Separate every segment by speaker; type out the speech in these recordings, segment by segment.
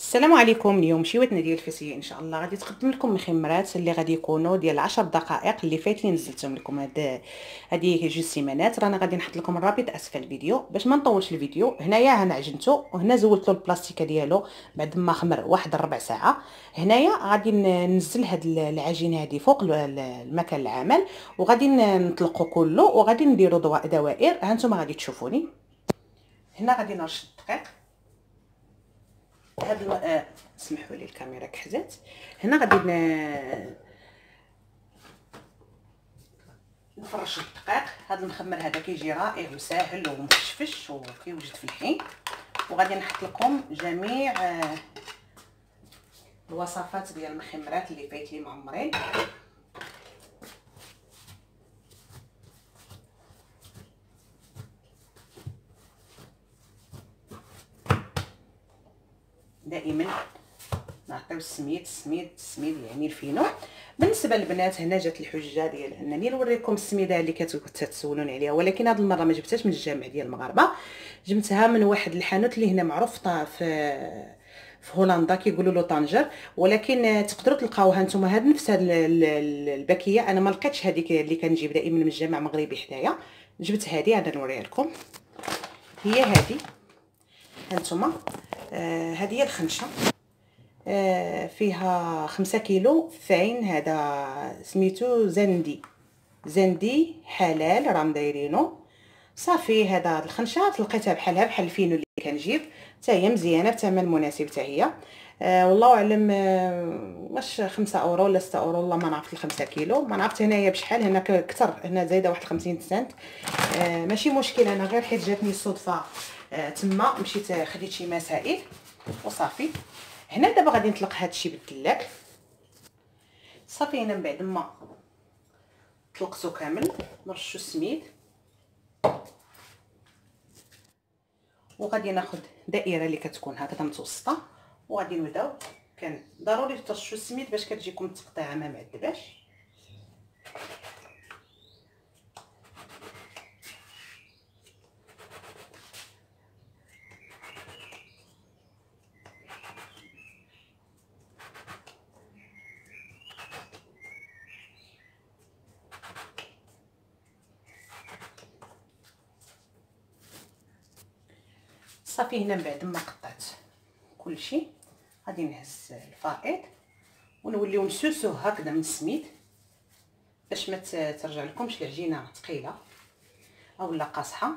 Speaker 1: السلام عليكم. اليوم شويتنا ديال الفسيه ان شاء الله غادي تقدم لكم مخمرات اللي غادي يكونوا ديال 10 دقائق اللي فايتين نزلتهم لكم هذه جوج سيمانات. رانا غادي نحط لكم الرابط اسفل الفيديو باش ما نطولش الفيديو. هنايا انا عجنته وهنا زولت له البلاستيكه ديالو بعد ما خمر واحد ربع ساعه. هنايا غادي ننزل هاد العجينه هذه فوق المكان العمل وغادي نطلقه كله وغادي نديروا دوائر. ها انتم غادي تشوفوني هنا غادي نرش الدقيق. اسمحوا لي الكاميرا كحزات. هنا غادي نفرش الدقيق. هذا المخمر هذا كيجي رائع وساهل ومفشفش وكيوجد في الحين. وغادي نحط لكم جميع الوصفات ديال المخمرات اللي فايتين معمرين. دائما نعطيو السميد يعني الفينو. بالنسبه للبنات هنا جات الحجه ديال انني نوريكم السميده اللي كتسولوني عليها، ولكن هذه المره ما جبتهاش من الجامع ديال المغاربه، جبتها من واحد الحانوت اللي هنا معروف في هولندا كيقولوا له طنجر، ولكن تقدروا تلقاوها نتوما. هاد نفس هاد الباكيه انا ما لقيتش هذيك اللي كنجيب دائما من الجامع مغربي حدايا، جبت هذه انا نوريها لكم. هي هذه هانتوما. هذه هي الخنشه. فيها 5 كيلو فاين. هذا سميتو زندي حلال راهم دايرينو صافي. هذا الخنشه لقيتها بحالها بحال الفينو اللي كنجيب، حتى هي مزيانه بثمن مناسب حتى هي. والله اعلم واش 5 اورو ولا 6 اورو، والله ما نعرف. 5 كيلو ما عرفت هنايا بشحال. هنا كثر، هنا زايده واحد 50 سنت. ماشي مشكل، انا غير حيت جاتني الصدفه تما مشيت خديت شي مسائل وصافي. هنا دابا غادي نطلق هادشي بالدلاك صافي. هنا من بعد ما طلقتو كامل نرشو السميد وغادي ناخذ دائره اللي كتكون هكذا متوسطه وغادي نبداو. كان ضروري ترشوا السميد باش كتجيكم التقطيعه ما معذباش. صافي هنا من بعد ما قطعت كلشي غادي نهز الفائض ونوليو نسوسوه هكذا من السميد باش ما ترجع لكمش العجينه ثقيله اولا قاصحه.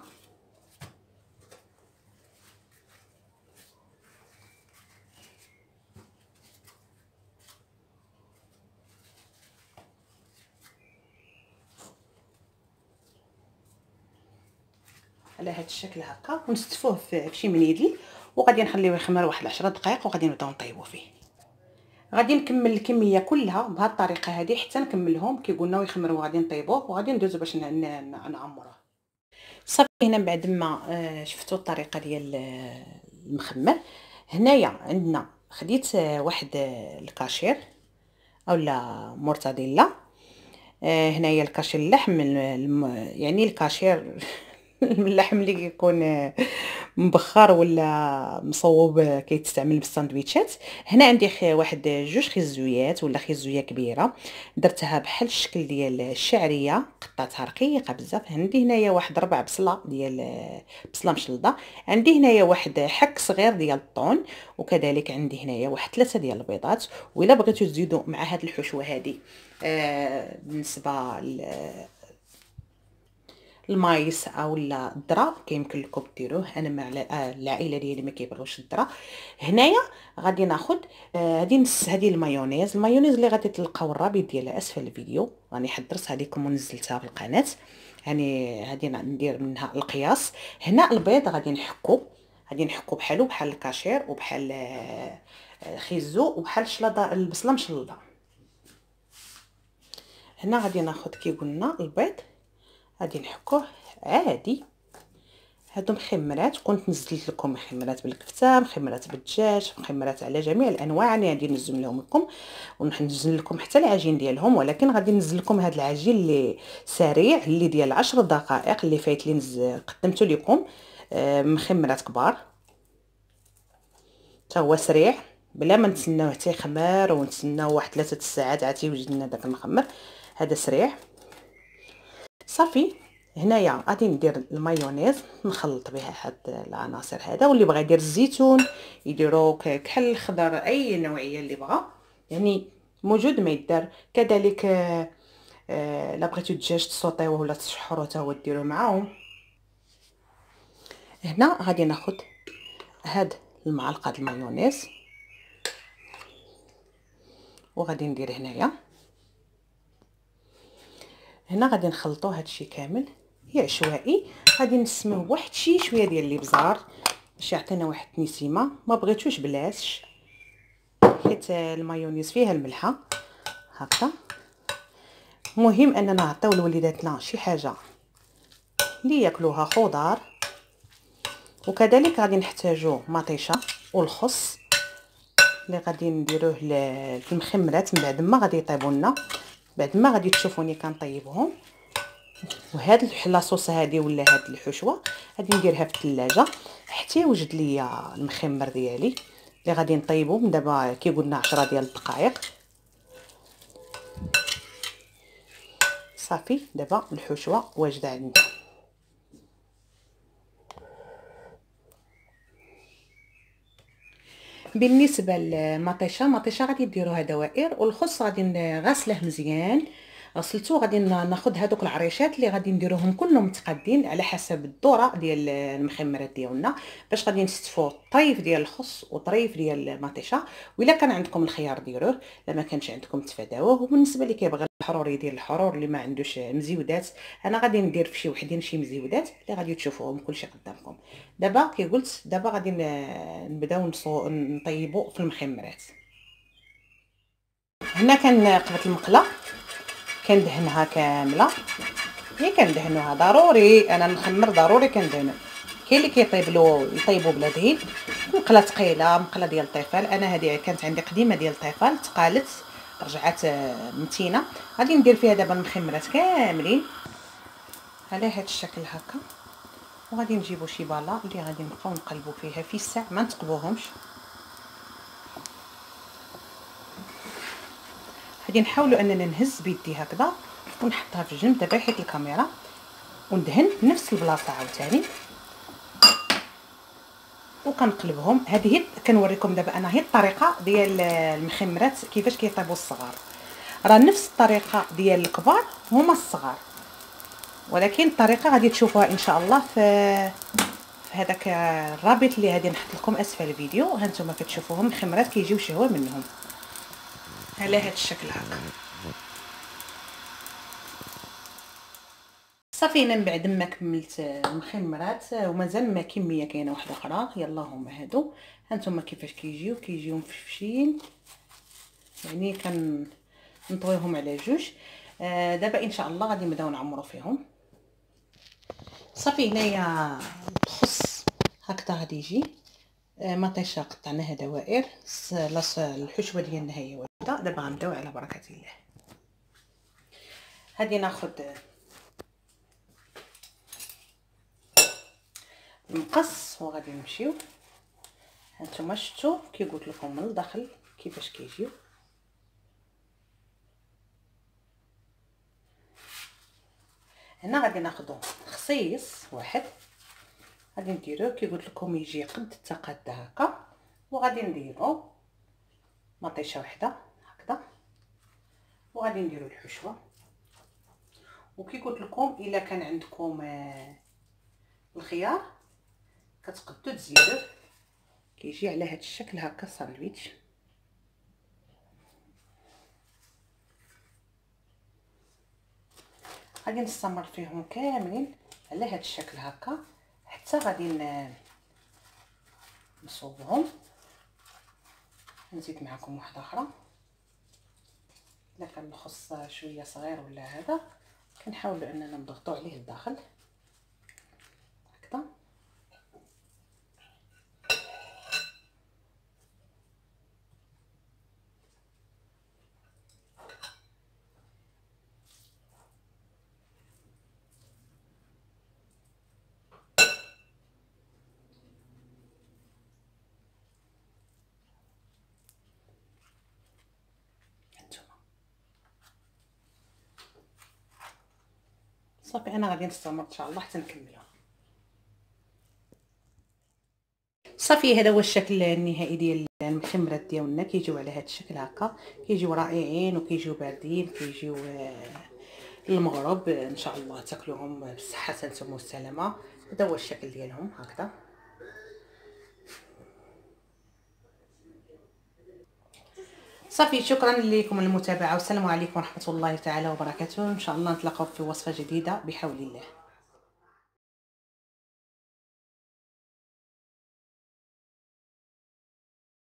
Speaker 1: على هذا الشكل هكا ونستفوه في شي منيدل وغادي نخليوه يخمر واحد 10 دقائق وغادي نبداو نطيبوا فيه. غادي نكمل الكميه كلها بهذه الطريقه هذه حتى نكملهم كي قلنا ويخمروا. غادي نطيبوه وغادي ندوزو باش نعمروه صافي. هنا بعد ما شفتوا الطريقه ديال المخمر. هنايا عندنا خديت واحد الكاشير اولا مورتاديلا. هنايا الكاشير اللحم يعني الكاشير اللحم اللي كيكون مبخر ولا مصوب كيتستعمل بالساندويتشات. هنا عندي واحد جوج خيزويات ولا خيزويه كبيره درتها بحال الشكل ديال الشعريه، قطعتها رقيقه بزاف. عندي هنايا واحد 4 بصله ديال بصله مشلضه. عندي هنايا واحد حك صغير ديال الطون، وكذلك عندي هنايا واحد 3 ديال البيضات. وإلا بغيتو تزيدوا مع هاد الحشوه هذه بالنسبه المايس او الذره كيمكن لكم ديروه. انا مع العائله ديالي ما كيبغيوش الذره. هنايا غادي ناخذ هذه المايونيز اللي غادي تلقاو الرابط ديالها اسفل الفيديو. راني حضرتها لكم ونزلتها في القناه، يعني غادي ندير منها القياس. هنا البيض غادي نحكو بحال الكاشير وبحال خيزو وبحال البصله مشلضه. هنا غادي ناخذ كي قلنا البيض غادي نحكوه عادي. هادو مخمرات كنت نزلت لكم مخمرات بالكفته، مخمرات بالدجاج، مخمرات على جميع الانواع. انا غادي ننزل لكم وننزل لكم حتى العجين ديالهم، ولكن غادي ننزل لكم هذا العجين اللي سريع اللي ديال 10 دقائق اللي فايت لي قدمته لكم. مخمرات كبار تا هو سريع بلا ما نتسناوه حتى يخمر ونتسناو واحد 3 ساعات عاد تيوجد لنا داك المخمر. هذا سريع. صافي هنايا غادي ندير المايونيز نخلط بها هاد العناصر هذا، واللي بغى يدير الزيتون يديرو كحل الخضر اي نوعيه اللي بغى يعني موجود ما يدار. كذلك لا بغيتو الدجاج تصوطيوه ولا تشحروه حتى هو ديروه معاهم. هنا غادي ناخذ هاد المعلقه د المايونيز وغادي ندير هنا غادي نخلطوا هادشي كامل. هي عشوائي، غادي نسموه واحد شويه ديال الابزار باش يعطينا واحد النسيمه. ما بغيتوش بلاش حيت المايونيز فيها الملحه هكا. مهم اننا نعطيو لوليداتنا شي حاجه اللي ياكلوها خضار. وكذلك غادي نحتاجو مطيشه والخس اللي غادي نديروه في المخمرات من بعد ما غادي يطيبوا لنا، بعد ما غادي تشوفوني كنطيبهم. وهاد لاصوص هادي ولا هاد الحشوه غادي نديرها في الثلاجه حتى يوجد ليا المخمر ديالي اللي غادي نطيبو من دابا كي قلنا 10 ديال الدقائق. صافي دابا الحشوه واجده عندنا. بالنسبه للمطيشه غادي ديروها دوائر، والخص غادي غاسله مزيان. غسلته غادي ناخذ هذوك العريشات اللي غادي نديروهم كلهم متقادين على حسب الذره ديال المخمرات ديالنا، باش غادي نستفوا طريف ديال الخص وطريف ديال المطيشه. وإلا كان عندكم الخيار ديروه، لما كانش عندكم تفاداوه. وبالنسبه اللي كيبغي الحروري يدير الحرور، اللي ما عندوش مزيودات انا غادي ندير في شي وحدين شي مزيودات اللي غادي تشوفوهم كلشي قدامكم. دابا كي قلت دابا غادي نبداو نطيبوا في المخمرات. هنا كنقبط المقله كندهنها كامله. هي كندهنوها ضروري، انا نخمر ضروري كندهنو. كاين اللي يطيبوا بلا دهن. مقله ثقيله، مقله ديال الطيفال. انا هذه كانت عندي قديمه ديال الطيفال تقالت رجعت متينه. غادي ندير فيها دابا المخمرات كاملين على هذا الشكل هكا. وغادي نجيبوا شي بالا اللي غادي نبقاو نقلبوا فيها في الساع، ما نتقبوهمش. غادي نحاولوا اننا نهز بيدي هكذا ونحطها في الجنب دابا حيت الكاميرا، وندهن نفس البلاصه عاوتاني وكنقلبهم. هذه هي كنوريكم دابا انا هي الطريقه ديال المخمرات كيفاش كيطيبوا الصغار. راه نفس الطريقه ديال الكبار هما الصغار، ولكن الطريقه غادي تشوفوها ان شاء الله في هذاك الرابط اللي غادي نحط لكم اسفل الفيديو. ها نتوما كتشوفوهم المخمرات كيجيو شهوه منهم على هذا الشكل هكا. صافي من بعد ما كملت المخمرات ومازال ما كميه كاينه واحده اخرى، يلا هما هادو. هانتوما كيفاش كيجيو مفشفشين، يعني كنطويهم على جوج. دابا ان شاء الله غادي نبداو نعمرو فيهم. صافي هنايا الخص هكذا غادي يجي. مطيشه قطعناها دوائر. الحشوه ديالنا هي واحده. دابا غنبداو على بركه الله. غادي ناخذ المقص وغادي نمشيو. هانتوما شفتوا كي قلت لكم من الداخل كيفاش كيجيو. هنا غادي ناخذ خصيص واحد، غادي نديروه كي قلت لكم يجي قد التقاد هكا. وغادي نديرو مطيشه واحده هكذا، وغادي نديرو الحشوه. وكي قلت لكم الا كان عندكم الخيار كتقدو تزيدوه، كيجي على هذا الشكل هكا ساندويتش. غادي نستمر فيهم كاملين على هذا الشكل هكا حتى غادي نصوبهم. نزيد معكم واحده اخرى. الا كان الخص شويه صغير ولا هذا كنحاولوا اننا نضغطوا عليه لداخل هكذا. صافي انا غادي نستمر ان شاء الله حتى نكملها. صافي هذا هو الشكل النهائي ديال المخمرات ديالنا، كيجيو على هذا الشكل هكا، كيجيو رائعين وكيجيو باردين، كيجيو المغرب ان شاء الله تاكلوهم بالصحه نتوما والسلامه. هذا هو الشكل ديالهم هكذا. صافي شكرا لكم المتابعه والسلام عليكم ورحمه الله تعالى وبركاته. ان شاء الله نتلاقاو في وصفه جديده بحول الله.